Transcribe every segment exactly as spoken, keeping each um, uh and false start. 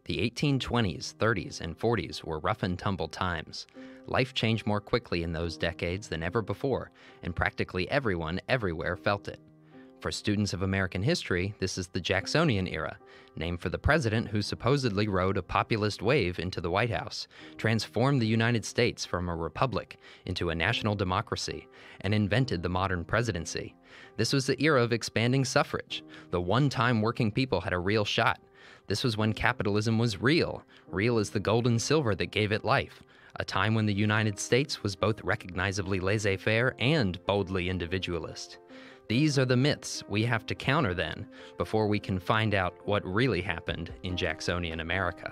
The eighteen twenties, thirties, and forties were rough and tumble times. Life changed more quickly in those decades than ever before, and practically everyone everywhere felt it. For students of American history, this is the Jacksonian era, named for the president who supposedly rode a populist wave into the White House, transformed the United States from a republic into a national democracy, and invented the modern presidency. This was the era of expanding suffrage, the one time working people had a real shot. This was when capitalism was real, real as the gold and silver that gave it life, a time when the United States was both recognizably laissez-faire and boldly individualist. These are the myths we have to counter then, before we can find out what really happened in Jacksonian America.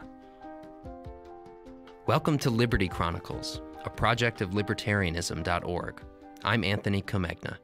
Welcome to Liberty Chronicles, a project of libertarianism dot org. I'm Anthony Comegna.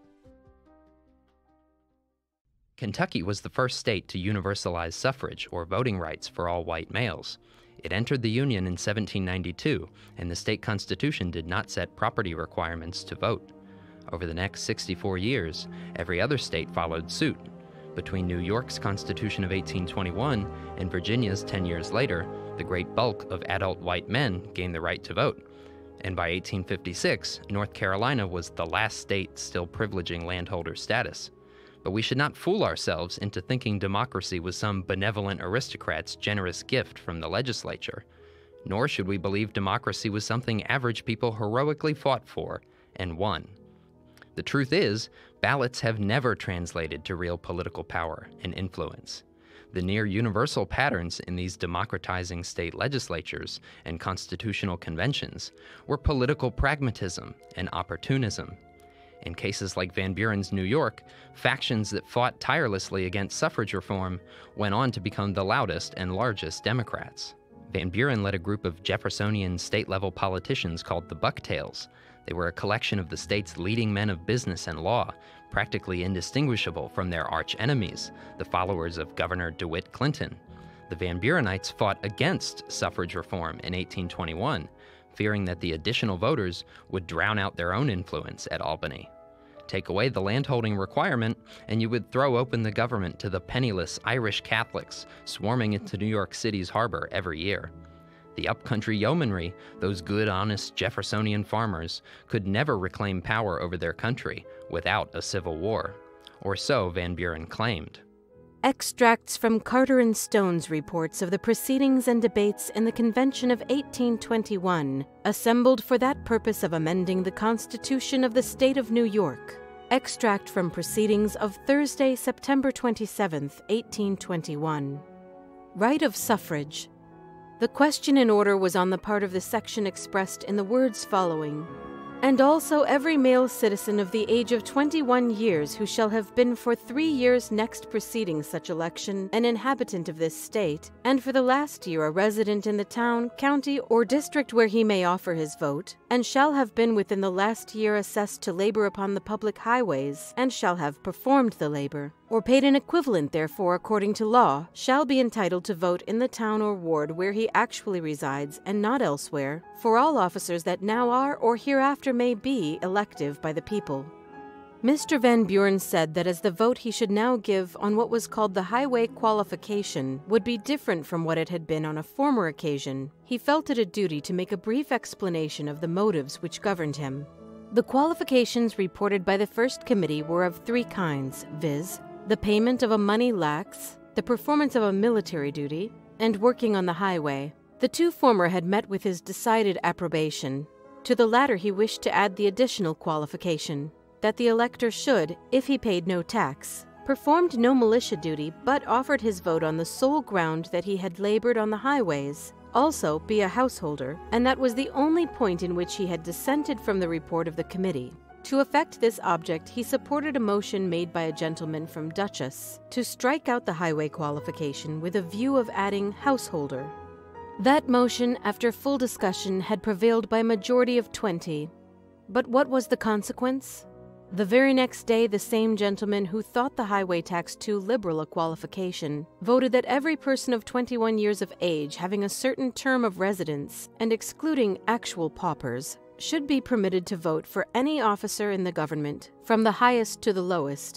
Kentucky was the first state to universalize suffrage, or voting rights, for all white males. It entered the Union in seventeen ninety-two, and the state constitution did not set property requirements to vote. Over the next sixty-four years, every other state followed suit. Between New York's Constitution of eighteen twenty-one and Virginia's ten years later, the great bulk of adult white men gained the right to vote. And by eighteen fifty-six, North Carolina was the last state still privileging landholder status. But we should not fool ourselves into thinking democracy was some benevolent aristocrat's generous gift from the legislature. Nor should we believe democracy was something average people heroically fought for and won. The truth is, ballots have never translated to real political power and influence. The near universal patterns in these democratizing state legislatures and constitutional conventions were political pragmatism and opportunism. In cases like Van Buren's New York, factions that fought tirelessly against suffrage reform went on to become the loudest and largest Democrats. Van Buren led a group of Jeffersonian state-level politicians called the Bucktails. They were a collection of the state's leading men of business and law, practically indistinguishable from their arch-enemies, the followers of Governor DeWitt Clinton. The Van Burenites fought against suffrage reform in eighteen twenty-one, fearing that the additional voters would drown out their own influence at Albany. Take away the landholding requirement, and you would throw open the government to the penniless Irish Catholics swarming into New York City's harbor every year. The upcountry yeomanry, those good, honest Jeffersonian farmers, could never reclaim power over their country without a civil war. Or so Van Buren claimed. Extracts from Carter and Stone's reports of the proceedings and debates in the Convention of eighteen twenty-one, assembled for that purpose of amending the Constitution of the State of New York. Extract from proceedings of Thursday, September twenty-seventh, eighteen twenty-one. Right of suffrage. The question in order was on the part of the section expressed in the words following: and also every male citizen of the age of twenty-one years who shall have been for three years next preceding such election an inhabitant of this state, and for the last year a resident in the town, county, or district where he may offer his vote, and shall have been within the last year assessed to labor upon the public highways, and shall have performed the labor, or paid an equivalent therefore according to law, shall be entitled to vote in the town or ward where he actually resides, and not elsewhere, for all officers that now are or hereafter may be elective by the people. Mister Van Buren said that as the vote he should now give on what was called the highway qualification would be different from what it had been on a former occasion, he felt it a duty to make a brief explanation of the motives which governed him. The qualifications reported by the first committee were of three kinds, viz., the payment of a money lax, the performance of a military duty, and working on the highway. The two former had met with his decided approbation. To the latter he wished to add the additional qualification, that the elector should, if he paid no tax, performed no militia duty, but offered his vote on the sole ground that he had labored on the highways, also be a householder, and that was the only point in which he had dissented from the report of the committee. To effect this object, he supported a motion made by a gentleman from Dutchess to strike out the highway qualification with a view of adding householder. That motion, after full discussion, had prevailed by a majority of twenty. But what was the consequence? The very next day, the same gentleman who thought the highway tax too liberal a qualification voted that every person of twenty-one years of age having a certain term of residence, and excluding actual paupers, should be permitted to vote for any officer in the government, from the highest to the lowest.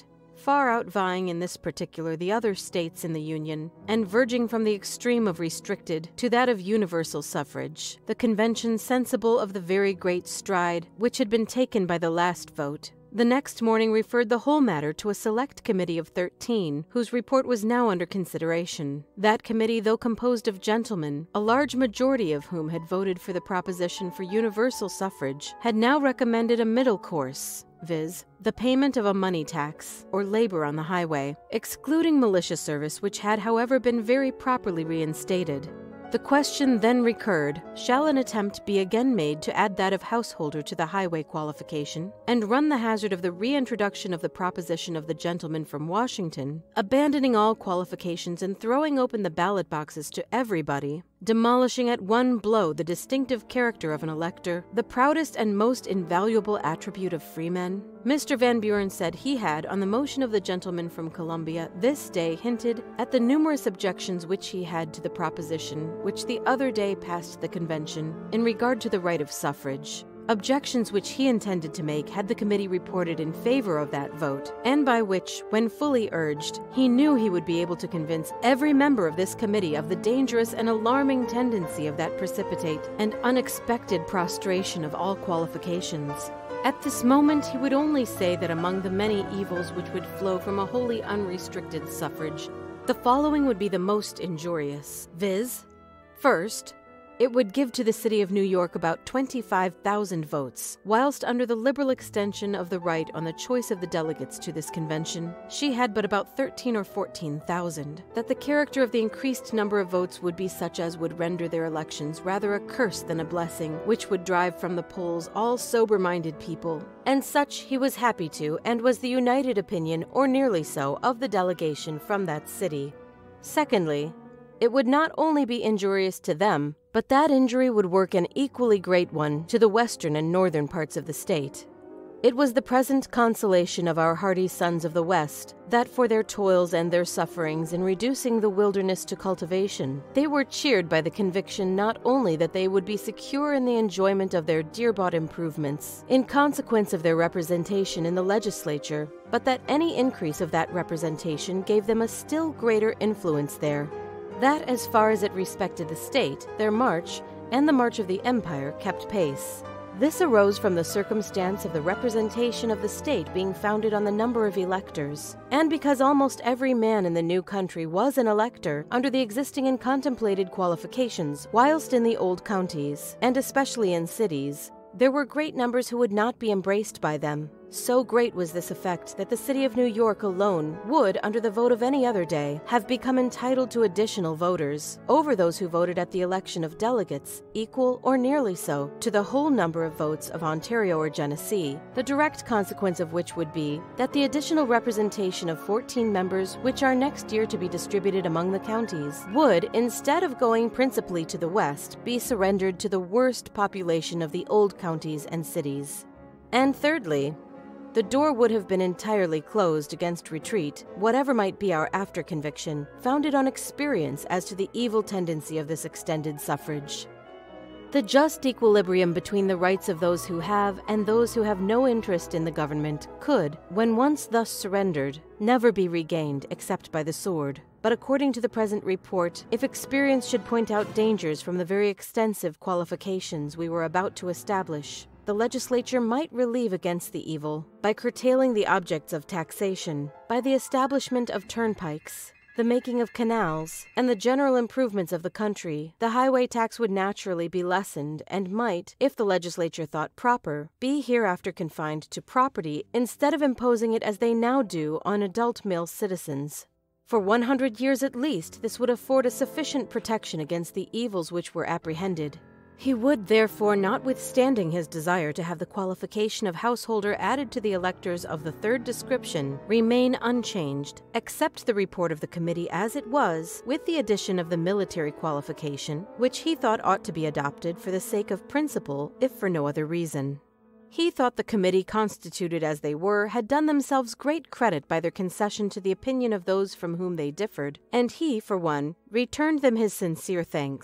far outvying in this particular the other states in the Union, and verging from the extreme of restricted to that of universal suffrage, the convention, sensible of the very great stride which had been taken by the last vote, the next morning referred the whole matter to a select committee of thirteen, whose report was now under consideration. That committee, though composed of gentlemen, a large majority of whom had voted for the proposition for universal suffrage, had now recommended a middle course, viz., the payment of a money tax, or labor on the highway, excluding militia service, which had, however, been very properly reinstated. The question then recurred, shall an attempt be again made to add that of householder to the highway qualification, and run the hazard of the reintroduction of the proposition of the gentleman from Washington, abandoning all qualifications and throwing open the ballot boxes to everybody, demolishing at one blow the distinctive character of an elector, the proudest and most invaluable attribute of freemen? Mister Van Buren said he had, on the motion of the gentleman from Columbia, this day hinted at the numerous objections which he had to the proposition which the other day passed the convention in regard to the right of suffrage. Objections which he intended to make had the committee reported in favor of that vote, and by which, when fully urged, he knew he would be able to convince every member of this committee of the dangerous and alarming tendency of that precipitate and unexpected prostration of all qualifications. At this moment, he would only say that among the many evils which would flow from a wholly unrestricted suffrage, the following would be the most injurious, viz., first, it would give to the city of New York about twenty-five thousand votes, whilst under the liberal extension of the right on the choice of the delegates to this convention, she had but about thirteen or fourteen thousand, that the character of the increased number of votes would be such as would render their elections rather a curse than a blessing, which would drive from the polls all sober-minded people, and such he was happy to, and was the united opinion, or nearly so, of the delegation from that city. Secondly, it would not only be injurious to them, but that injury would work an equally great one to the western and northern parts of the state. It was the present consolation of our hardy sons of the West that for their toils and their sufferings in reducing the wilderness to cultivation, they were cheered by the conviction not only that they would be secure in the enjoyment of their dear-bought improvements in consequence of their representation in the legislature, but that any increase of that representation gave them a still greater influence there. That as far as it respected the state, their march, and the march of the empire, kept pace. This arose from the circumstance of the representation of the state being founded on the number of electors, and because almost every man in the new country was an elector under the existing and contemplated qualifications, whilst in the old counties, and especially in cities, there were great numbers who would not be embraced by them. So great was this effect that the city of New York alone would, under the vote of any other day, have become entitled to additional voters, over those who voted at the election of delegates, equal, or nearly so, to the whole number of votes of Ontario or Genesee, the direct consequence of which would be that the additional representation of fourteen members, which are next year to be distributed among the counties, would, instead of going principally to the west, be surrendered to the worst population of the old counties and cities. And thirdly, the door would have been entirely closed against retreat, whatever might be our after-conviction, founded on experience as to the evil tendency of this extended suffrage. The just equilibrium between the rights of those who have and those who have no interest in the government could, when once thus surrendered, never be regained except by the sword. But according to the present report, if experience should point out dangers from the very extensive qualifications we were about to establish, the legislature might relieve against the evil by curtailing the objects of taxation, by the establishment of turnpikes, the making of canals, and the general improvements of the country. The highway tax would naturally be lessened and might, if the legislature thought proper, be hereafter confined to property instead of imposing it as they now do on adult male citizens. For one hundred years at least, this would afford a sufficient protection against the evils which were apprehended. He would, therefore, notwithstanding his desire to have the qualification of householder added to the electors of the third description, remain unchanged, except the report of the committee as it was, with the addition of the military qualification, which he thought ought to be adopted for the sake of principle, if for no other reason. He thought the committee, constituted as they were, had done themselves great credit by their concession to the opinion of those from whom they differed, and he, for one, returned them his sincere thanks.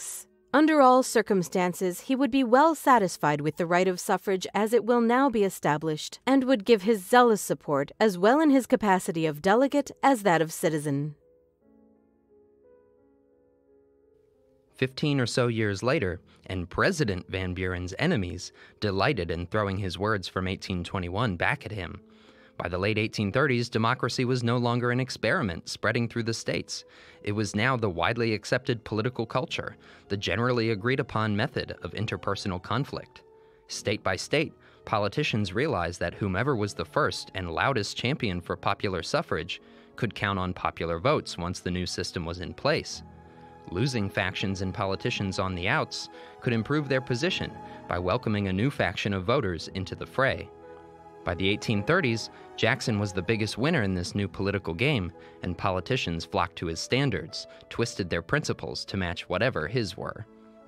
Under all circumstances, he would be well satisfied with the right of suffrage as it will now be established, and would give his zealous support as well in his capacity of delegate as that of citizen. Fifteen or so years later, and President Van Buren's enemies delighted in throwing his words from eighteen twenty-one back at him. By the late eighteen thirties, democracy was no longer an experiment spreading through the states. It was now the widely accepted political culture, the generally agreed upon method of interpersonal conflict. State by state, politicians realized that whomever was the first and loudest champion for popular suffrage could count on popular votes once the new system was in place. Losing factions and politicians on the outs could improve their position by welcoming a new faction of voters into the fray. By the eighteen thirties, Jackson was the biggest winner in this new political game, and politicians flocked to his standards, twisted their principles to match whatever his were.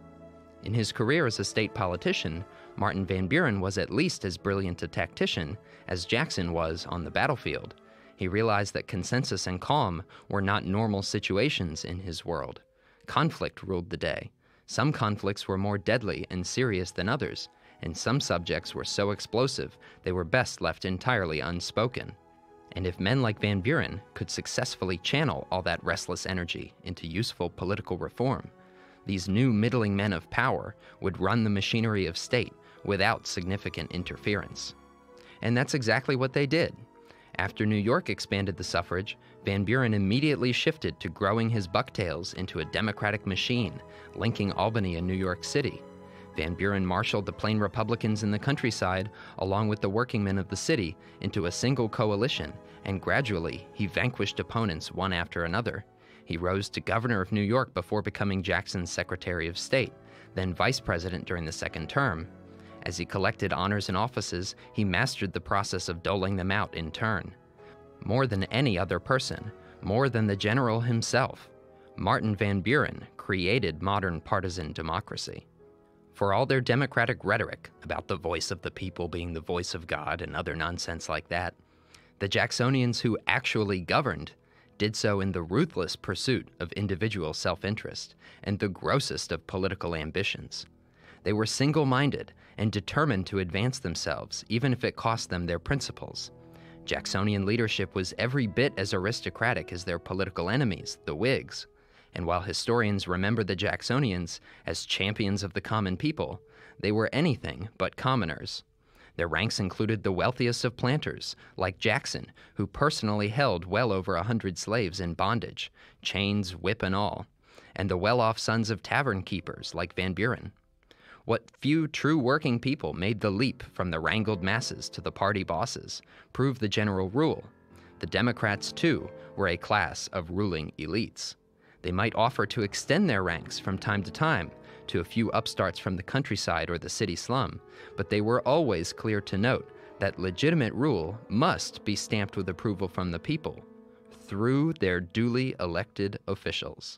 In his career as a state politician, Martin Van Buren was at least as brilliant a tactician as Jackson was on the battlefield. He realized that consensus and calm were not normal situations in his world. Conflict ruled the day. Some conflicts were more deadly and serious than others, and some subjects were so explosive they were best left entirely unspoken. And if men like Van Buren could successfully channel all that restless energy into useful political reform, these new middling men of power would run the machinery of state without significant interference. And that's exactly what they did. After New York expanded the suffrage, Van Buren immediately shifted to growing his bucktails into a democratic machine, linking Albany and New York City. Van Buren marshaled the plain Republicans in the countryside, along with the workingmen of the city, into a single coalition, and gradually he vanquished opponents one after another. He rose to governor of New York before becoming Jackson's Secretary of State, then vice president during the second term. As he collected honors and offices, he mastered the process of doling them out in turn. More than any other person, more than the general himself, Martin Van Buren created modern partisan democracy. For all their democratic rhetoric about the voice of the people being the voice of God and other nonsense like that, the Jacksonians who actually governed did so in the ruthless pursuit of individual self-interest and the grossest of political ambitions. They were single-minded and determined to advance themselves, even if it cost them their principles. Jacksonian leadership was every bit as aristocratic as their political enemies, the Whigs. And while historians remember the Jacksonians as champions of the common people, they were anything but commoners. Their ranks included the wealthiest of planters, like Jackson, who personally held well over a hundred slaves in bondage, chains, whip, and all, and the well-off sons of tavern keepers, like Van Buren. What few true working people made the leap from the wrangled masses to the party bosses proved the general rule. The Democrats, too, were a class of ruling elites. They might offer to extend their ranks from time to time to a few upstarts from the countryside or the city slum, but they were always clear to note that legitimate rule must be stamped with approval from the people through their duly elected officials.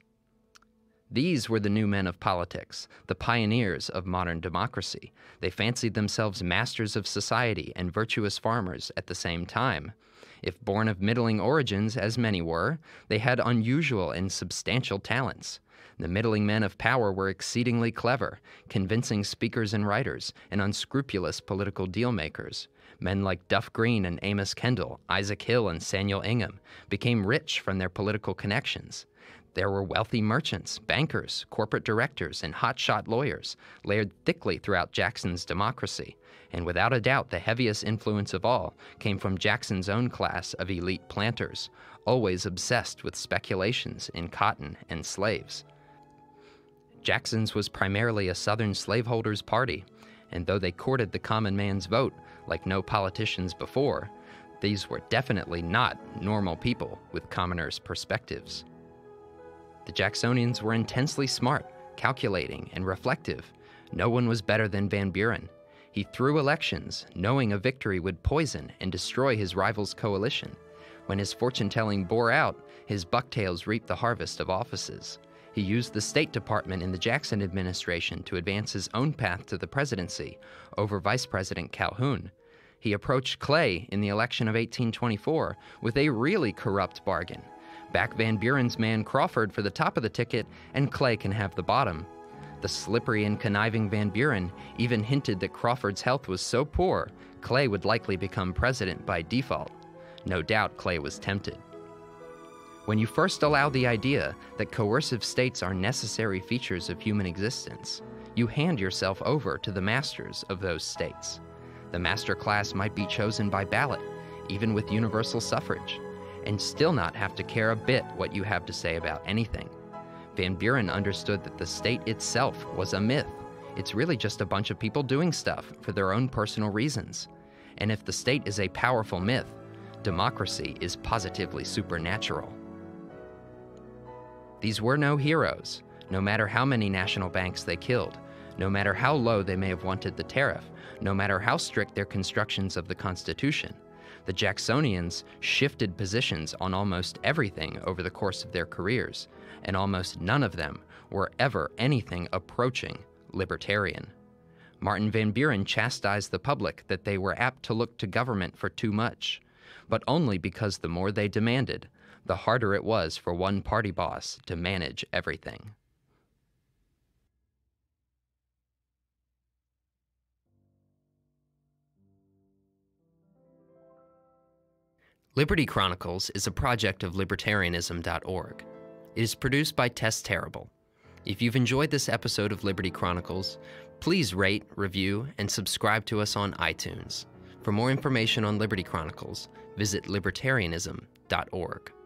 These were the new men of politics, the pioneers of modern democracy. They fancied themselves masters of society and virtuous farmers at the same time. If born of middling origins, as many were, they had unusual and substantial talents. The middling men of power were exceedingly clever, convincing speakers and writers, and unscrupulous political deal-makers. Men like Duff Green and Amos Kendall, Isaac Hill and Samuel Ingham became rich from their political connections. There were wealthy merchants, bankers, corporate directors, and hotshot lawyers layered thickly throughout Jackson's democracy. And without a doubt, the heaviest influence of all came from Jackson's own class of elite planters, always obsessed with speculations in cotton and slaves. Jackson's was primarily a Southern slaveholders' party, and though they courted the common man's vote like no politicians before, these were definitely not normal people with commoners' perspectives. The Jacksonians were intensely smart, calculating, and reflective. No one was better than Van Buren. He threw elections, knowing a victory would poison and destroy his rival's coalition. When his fortune-telling bore out, his bucktails reaped the harvest of offices. He used the State Department in the Jackson administration to advance his own path to the presidency over Vice President Calhoun. He approached Clay in the election of eighteen twenty-four with a really corrupt bargain. Back Van Buren's man Crawford for the top of the ticket, and Clay can have the bottom. The slippery and conniving Van Buren even hinted that Crawford's health was so poor, Clay would likely become president by default. No doubt Clay was tempted. When you first allow the idea that coercive states are necessary features of human existence, you hand yourself over to the masters of those states. The master class might be chosen by ballot, even with universal suffrage, and still not have to care a bit what you have to say about anything. Van Buren understood that the state itself was a myth. It's really just a bunch of people doing stuff for their own personal reasons. And if the state is a powerful myth, democracy is positively supernatural. These were no heroes, no matter how many national banks they killed, no matter how low they may have wanted the tariff, no matter how strict their constructions of the Constitution. The Jacksonians shifted positions on almost everything over the course of their careers, and almost none of them were ever anything approaching libertarian. Martin Van Buren chastised the public that they were apt to look to government for too much, but only because the more they demanded, the harder it was for one party boss to manage everything. Liberty Chronicles is a project of libertarianism dot org. It is produced by Tess Terrible. If you've enjoyed this episode of Liberty Chronicles, please rate, review, and subscribe to us on iTunes. For more information on Liberty Chronicles, visit libertarianism dot org.